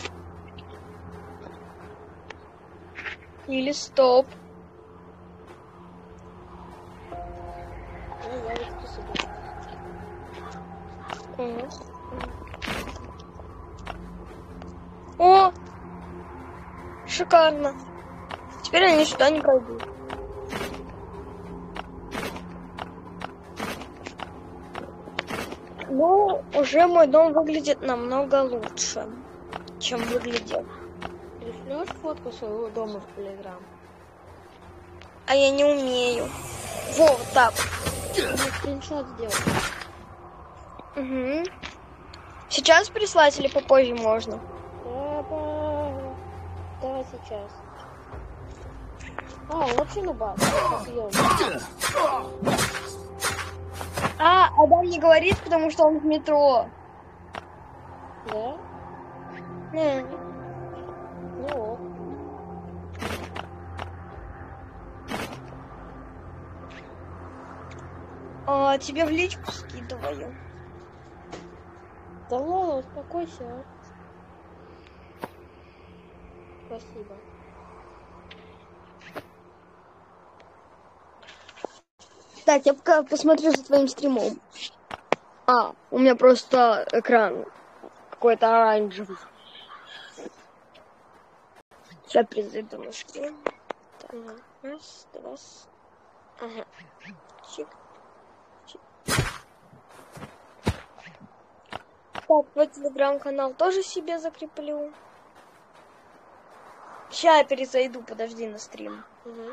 Или стоп. Ну, я вот себе. О. О! Шикарно. Теперь они сюда не пройдут. Ну, уже мой дом выглядит намного лучше, чем выглядел. Пришлешь фотку своего дома в Телеграм? А я не умею. Во, вот так. Надо скриншот сделать. Угу. Сейчас прислать или попозже можно? Папа. Давай сейчас. А, он вообще на бас. А, Адам не говорит, потому что он в метро. Да? М. Ну. А, тебе в личку скидываю. Да ладно, успокойся. А. Спасибо. Так, я пока посмотрю за твоим стримом. А, у меня просто экран какой-то оранжевый. Сейчас перезайду на стрим. Так, Ага. раз, два, ага. Чик. Чик. Так, твой телеграм-канал тоже себе закреплю. Сейчас я перезайду, подожди, на стрим. Угу.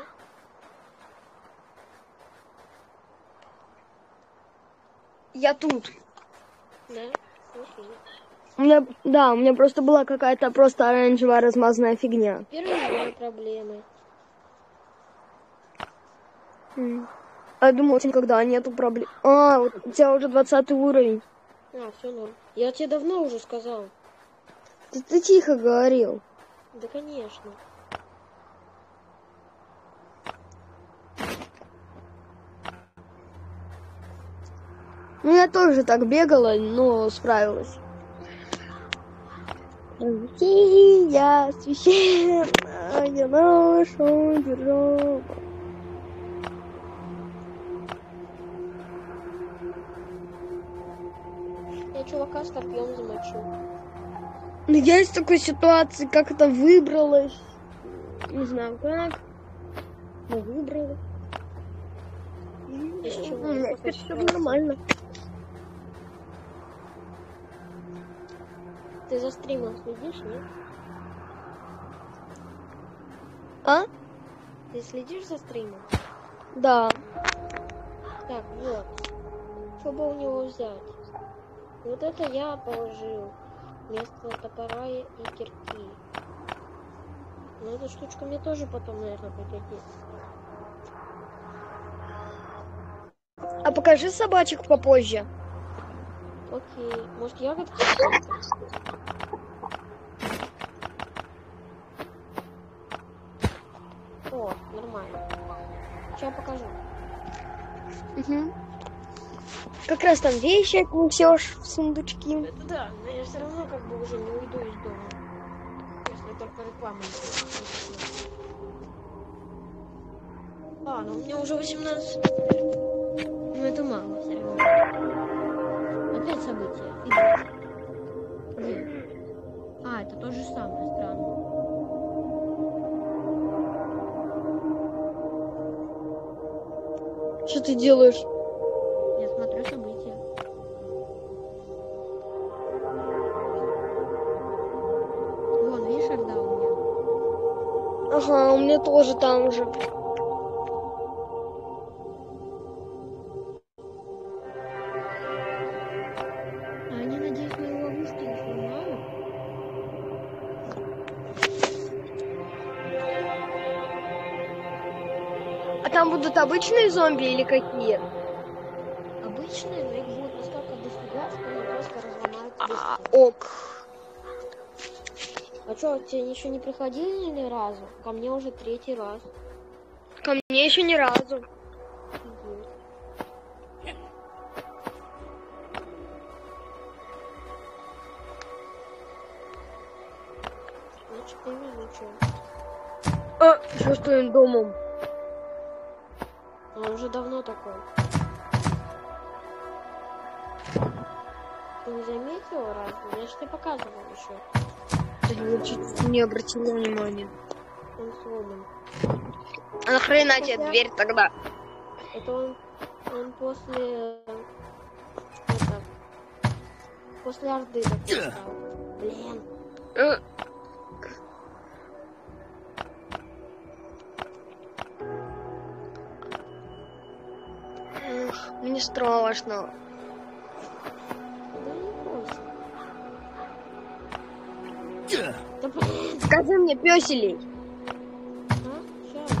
Я тут. Да? Окей. У меня, да, у меня просто была какая-то просто оранжевая размазанная фигня. Первые проблемы. М. А я думала, никогда нету проблем. А, вот у тебя уже двадцатый уровень. А, все норм. Я тебе давно уже сказал. Ты, ты тихо говорил. Да, конечно. Ну, я тоже так бегала, но справилась. Я священная наша держава. Я чувака с копьем замочу. Ну, я из такой ситуации как-то выбралась. Не знаю как. Но выбралась. Из чего? У меня теперь все нормально. Ты за стримом следишь, нет? А? Ты следишь за стримом? Да. Так, вот. Что бы у него взять? Вот это я положил вместо топора и кирки. Но эта штучка мне тоже потом, наверное, пригодится. А покажи собачек попозже. Окей. Может, ягодки? О, нормально. Сейчас покажу. Угу. Как раз там вещи отнесешь в сундучки. Это да, но я все равно как бы уже не уйду из дома. Если только реклама не будет. А, ну у меня уже восемнадцать. Ну это мало все равно. Опять события. Где? А, это то же самое, странно. Что ты делаешь? Я смотрю события. Вон, видишь, когда у меня? Ага, у меня тоже там же. А они, надеюсь, мои ловушки не сломают? А там будут обычные зомби или какие? Обычные, но их будет настолько дофига, что они просто разломают тебе А, стену. ок. А что, тебе еще не приходили ни разу? Ко мне уже третий раз. Ко мне еще ни разу. Офигеть. Значит, ты везучая. А, что с твоим домом? Он уже давно такой. Ты не заметил разве? Я же тебе показывал еще. Я чуть не обратила внимания. Он сломан. А нахрена тебе дверь тогда? Это он, он после... Это, после Орды такой стал. Блин. Э. Мне страшно. Да не бойся. Да блин. Скажи мне, пёселей. А? Щас.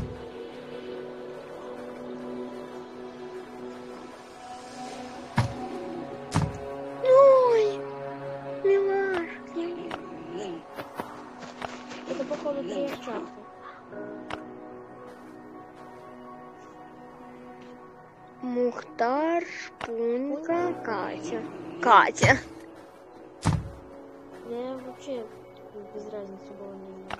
Ой, милашки. Это походу три овчарки. Мухтар, Шпунька, Катя. Катя. Я вообще без разницы было не знаю.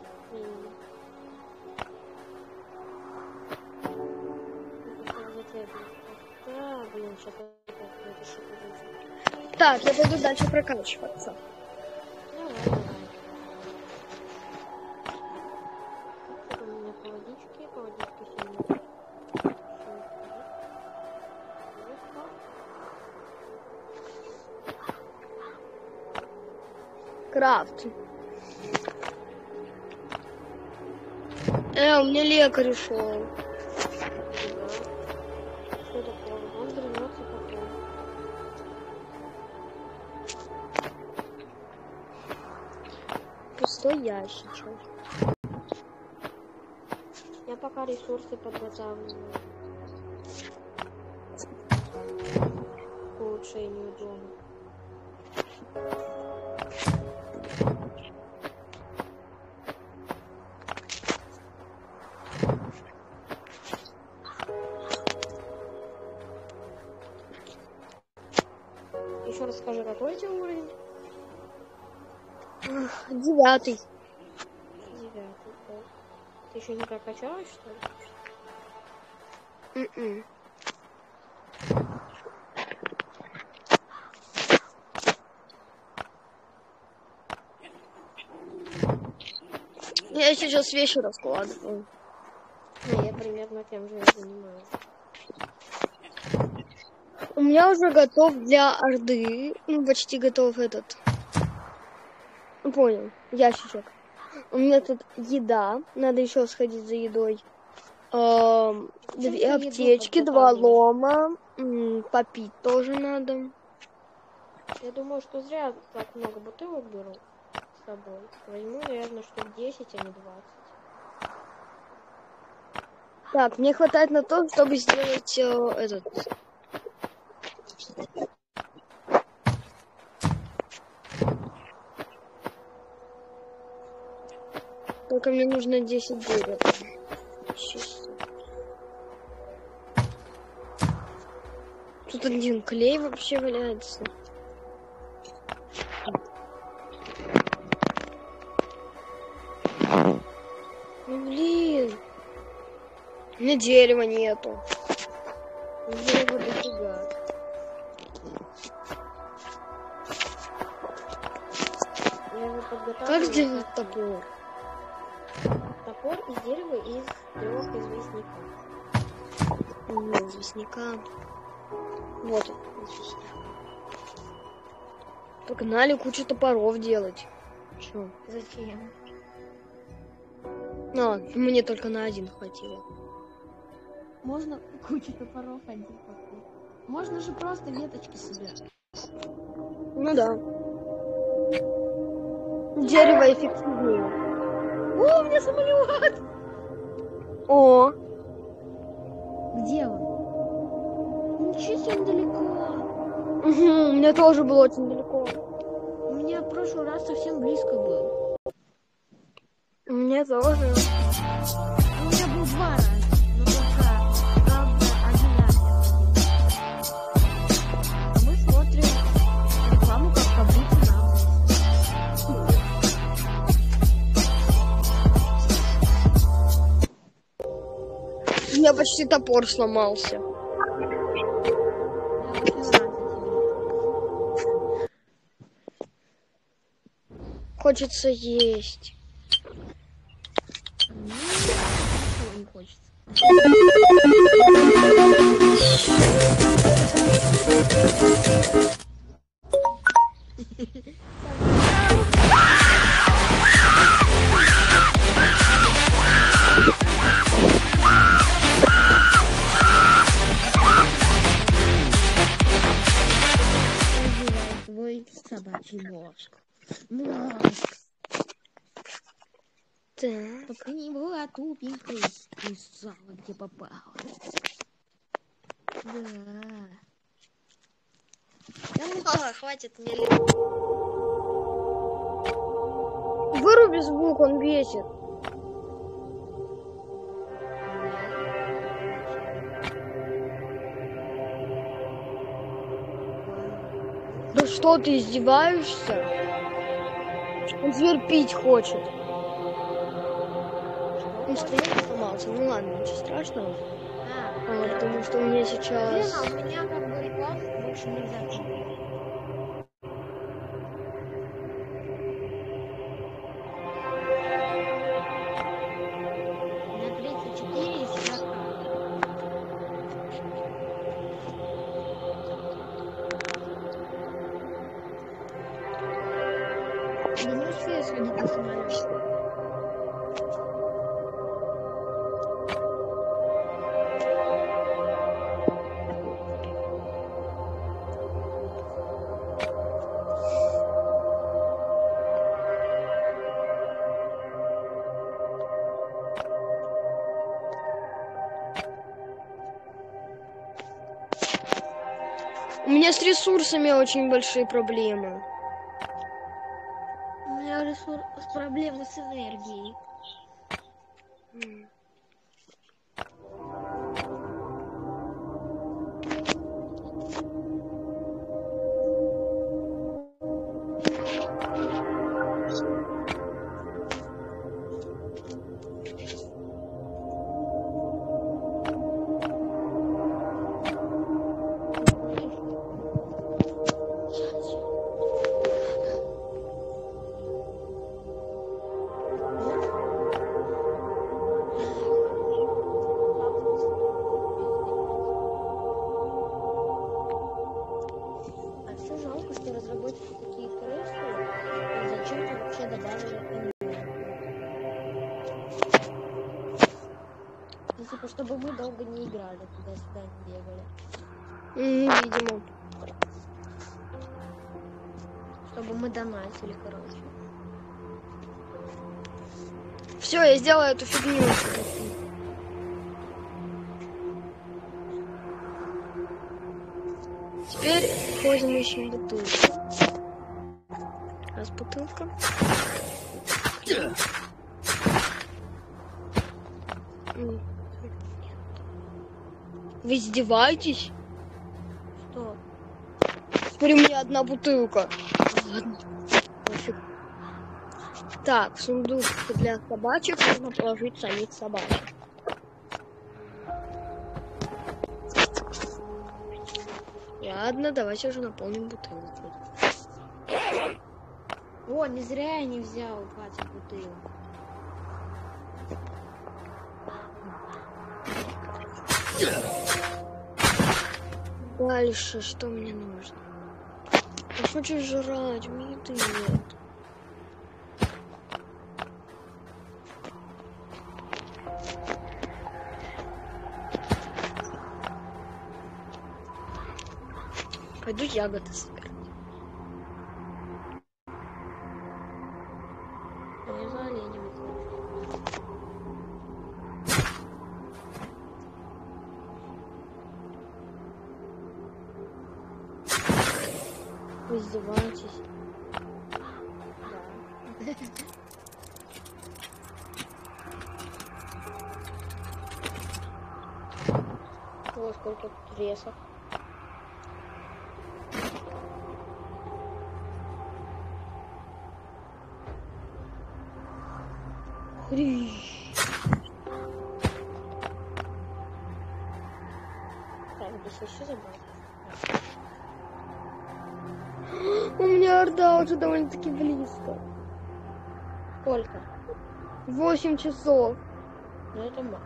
Да, блин, что-то это что-то. Так, я пойду дальше прокачиваться. Давай, давай. Тут у меня по водичке, по водичке сильно. Крафт. Э, у меня лекарь ушел. Что такое? Он вернется потом. Пустой ящичек. Я пока ресурсы подготавливаю к улучшению дома. Еще раз скажи, какой у тебя уровень? Девятый. Девятый, да. Ты еще не прокачалась, что ли? М-м. Я сейчас вещи раскладываю. Ну, я примерно тем же и занимаюсь. У меня уже готов для Орды. Ну, почти готов этот. Понял, ящичек. У меня тут еда. Надо еще сходить за едой. Эм, две аптечки, два лома. М, попить тоже надо. Я думаю, что зря так много бутылок беру с собой. Возьму, наверное, штук десять, а не двадцать. Так, мне хватает на то, чтобы сделать э, этот. Только мне нужно десять дерева. Сейчас. Тут один клей вообще валяется. Ну блин. У меня дерева нету. Дерево дофига. Я его подготовлю. Как сделать топор? Топор из дерева из трех известника. Нет, известняка. Вот он, известняк. Погнали кучу топоров делать. Чё? Зачем? А, мне только на один хватило. Можно кучу топоров один купить. Можно же просто веточки собирать. Ну да. Дерево эффективнее. О, у меня самолет! О, Где он? Ничего себе, он далеко. угу, у меня тоже было очень далеко. У меня в прошлый раз совсем близко был. У меня тоже. У меня был два раза, но только, правда, один раз я ходил. А мы смотрим рекламу, как побыть нам. У меня почти топор сломался. Хочется есть. Не хочется. мозг. Мозг. Так. Только не была тупенькой. И сало где попало. Да. Да ну ха, хватит мне. Выруби звук, он бесит. Да что ты издеваешься? Зверь пить хочет. Инструмент сломался. Ну ладно, ничего страшного. А, А, потому что у меня сейчас... блин, а у меня как бы реклам больше нельзя смотреть. У меня тридцать четыре из сорока. Я не успею сходить на самолет. У меня с ресурсами очень большие проблемы. У меня ресурс проблемы с энергией. Типа, чтобы мы долго не играли, туда-сюда не бегали. Mm, видимо. Чтобы мы донатили, короче. Все, я сделаю эту фигню. Теперь ходим, ищем бутылку. Раз бутылка. Вы издеваетесь? Что? Теперь у меня одна бутылка. Ладно. Нафиг. Так, сундук для собачек можно положить самих собачек. Ладно, давайте уже наполним бутылку. О, не зря я не взял хватит бутылок. Дальше что мне нужно? Я хочу жрать, у меня еды нет. Пойду ягоды собирать. Я за оленем. Вы издеваетесь? Да. О, сколько тут веса. Хри. Так, здесь еще забрать. У меня орда уже довольно-таки близко. Сколько? Восемь часов. Ну это мало.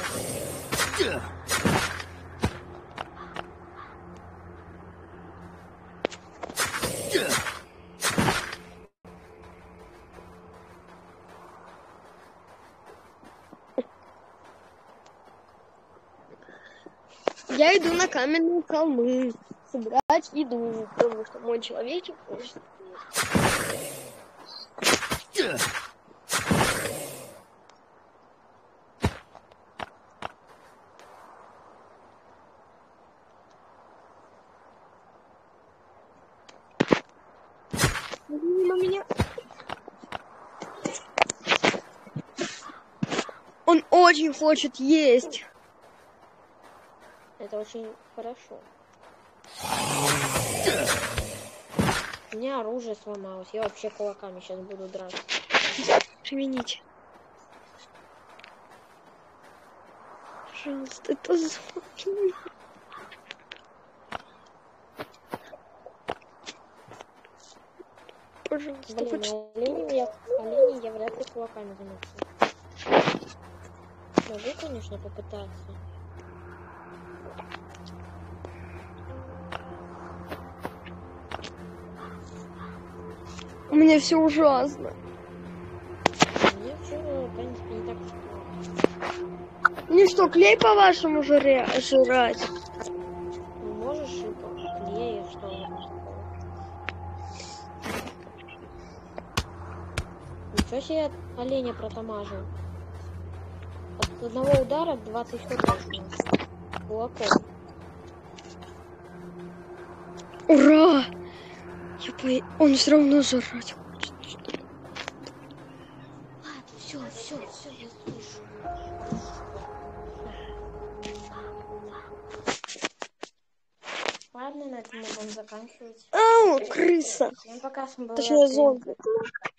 Я иду на каменные холмы собирать еду, потому что мой человечек хочет есть. Мимо меня. Он очень хочет есть. Это очень хорошо. У меня оружие сломалось. Я вообще кулаками сейчас буду драться. Примените. Пожалуйста, это звуки. Пожалуйста, Блин, хоть... а олени я, олени я вряд ли кулаками занесу. Могу, конечно, попытаться. У меня все ужасно. Мне все, в принципе, не так уж плохо. Мне что, клей по-вашему жре... жрать? Ну, можешь и по клею, что угодно такого. Ничего себе оленя протамажил. От одного удара двадцать ходов кулаком. Ура! Я по... Он все равно жрать хочет. Ладно, все, все, все, я слышу. Ладно, на этом мы будем заканчивать. Ау, крыса. Всем пока, с вами была Точнее, Артемка. зомби.